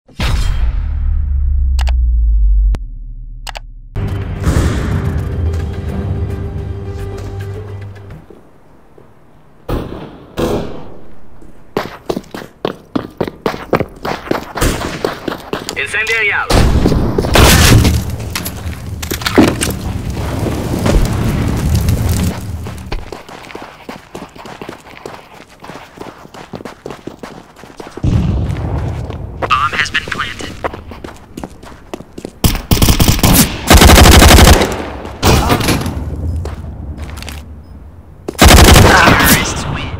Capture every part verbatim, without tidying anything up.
Incendiary out. Bomb has been planted. Terrorists win.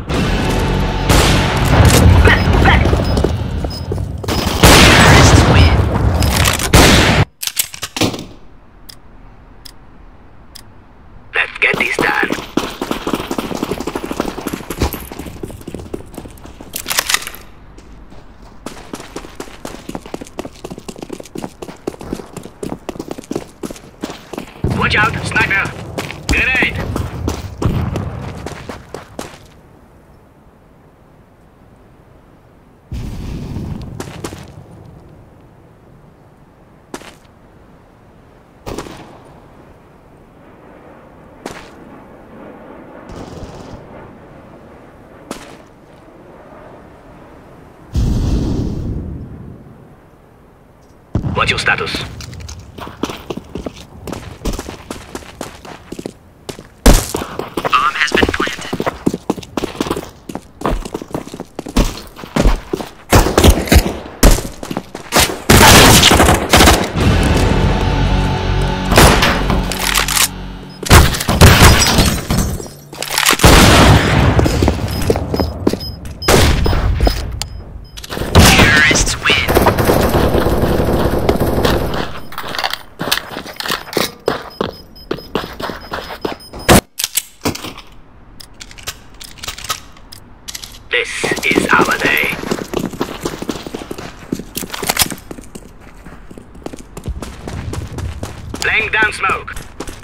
Terrorists win. Let's get this done. Watch out, sniper! Grenade! What's your status? Bomb has been planted. Terrorists win. This is our day. Laying down smoke.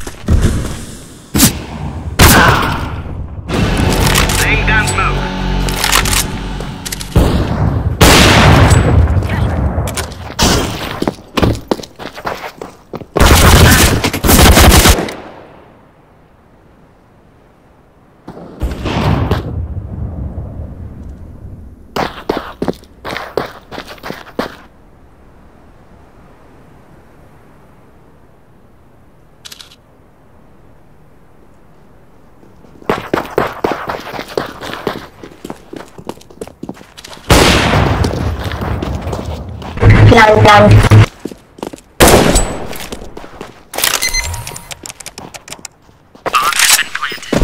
Laying down smoke. Lang lang. Bomb has been planted.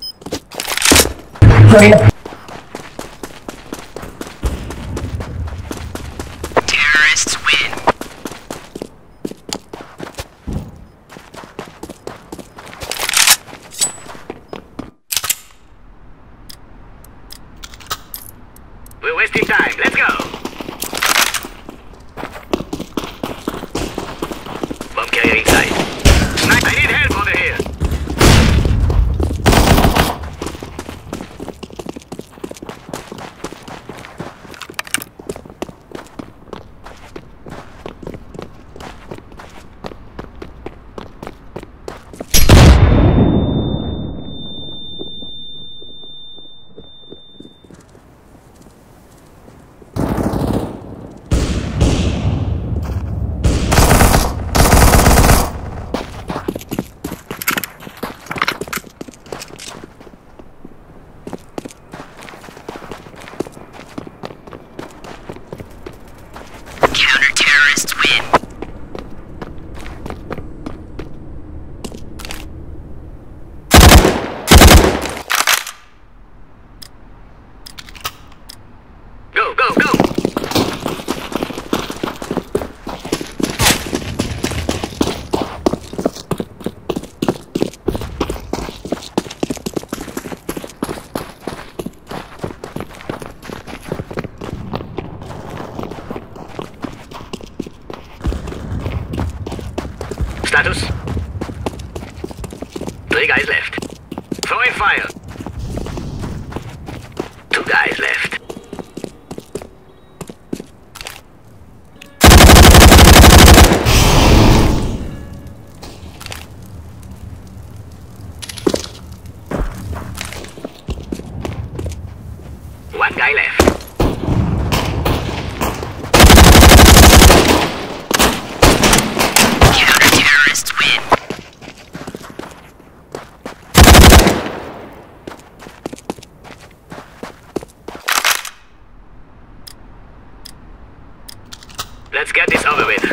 Wala. Terrorists win. We're wasting time. Let's go. Bomb carrier inside. Snipe, I need help over here. Counter-terrorists win. Go, go, go. Status. Three guys left. Throwing fire. Two guys left. guy left. Counter-terrorists win. Let's get this over with.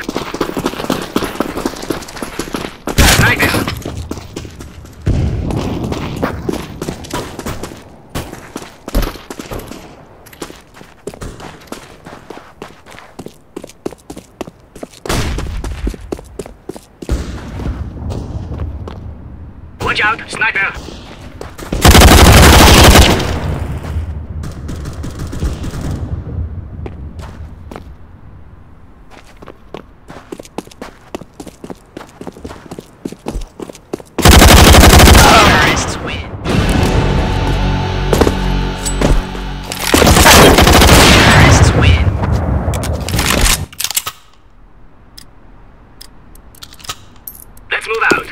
Sniper! Watch out, sniper! Terrorists win. Terrorists win. Let's move out.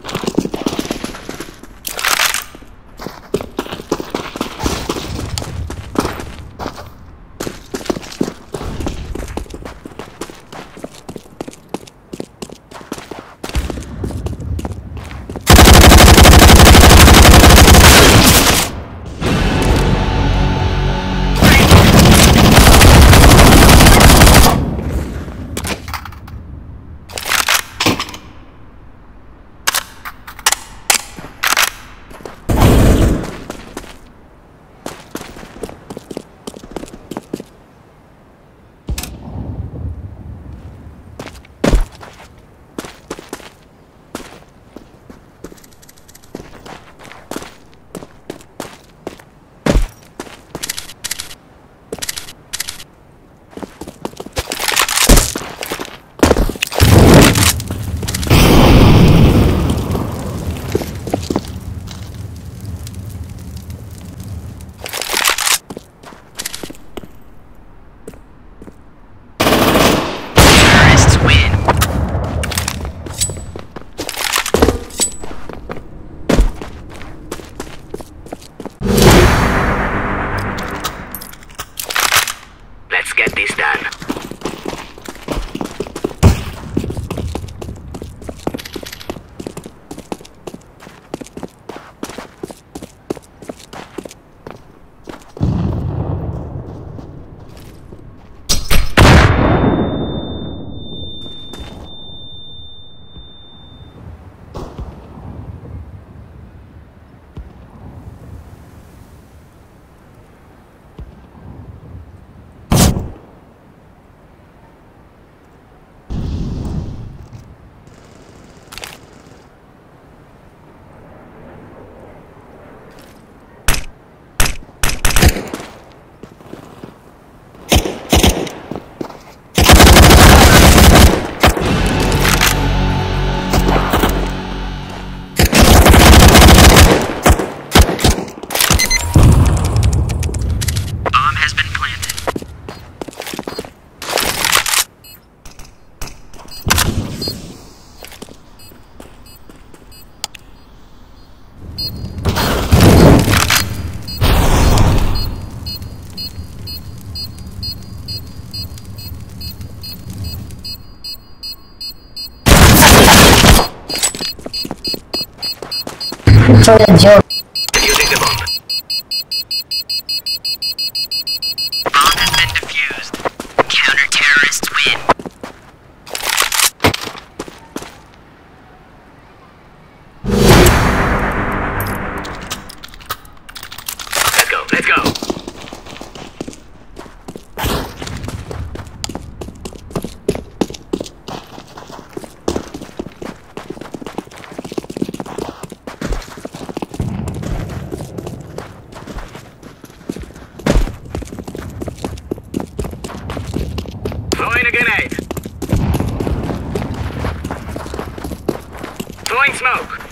Terrorists win. Let's get this done. Bomb has been planted. For the joke. Using the bomb. Bomb has been defused. Counter-terrorists win. Let's go, let's go. Throwing a grenade. Throwing smoke.